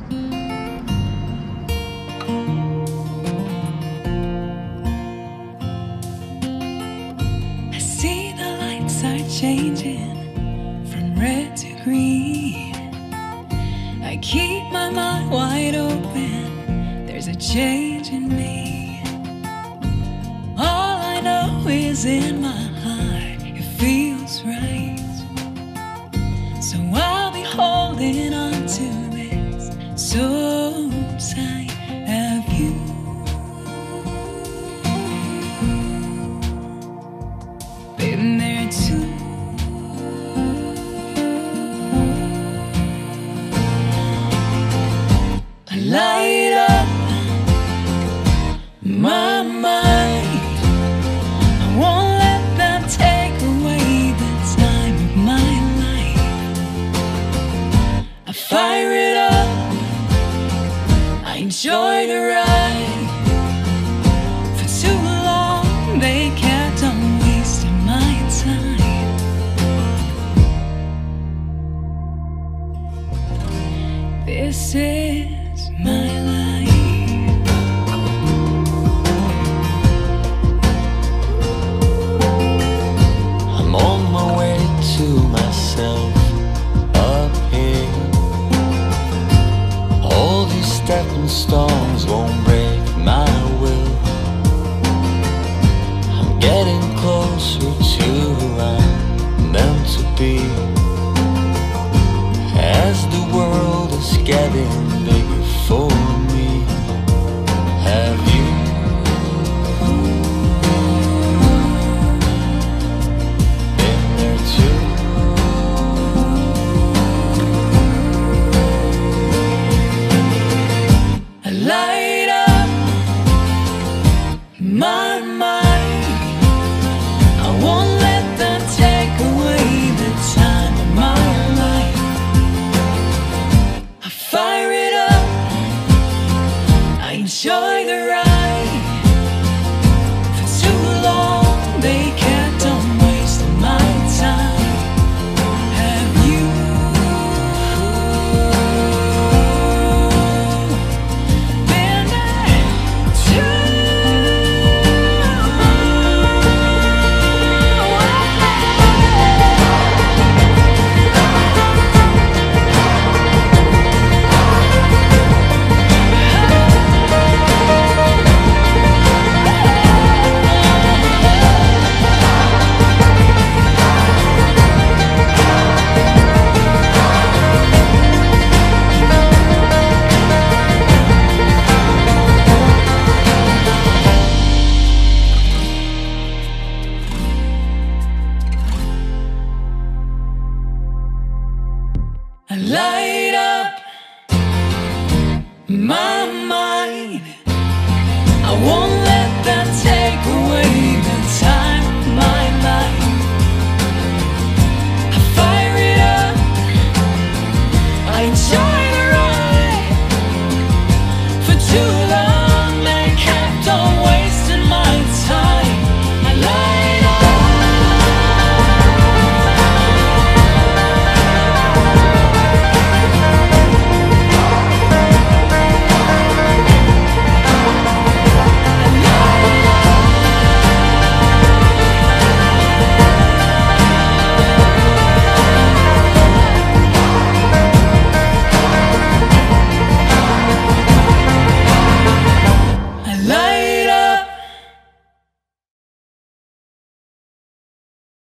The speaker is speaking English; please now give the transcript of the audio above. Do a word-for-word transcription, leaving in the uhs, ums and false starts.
I see the lights are changing from red to green. I keep my mind wide open, there's a change in me. All I know is in my heart, it feels right. So I'll be holding on to this so tight. Have you been there too? I light up my mind, I won't let them take away the time of my life. I fire it up, I enjoy the ride. For too long they kept on wasting my time. This is my life. I'm on my way to myself up here. All these stepping stones won't break my will. I'm getting closer to who I'm meant to be. As the world is getting bigger for me, have you been there too? I light up my mind, I won't let them take away the time of my life. I fire it up, I enjoy the ride. For too long they kept on wasting my time. Have you been there too? I light up my mind.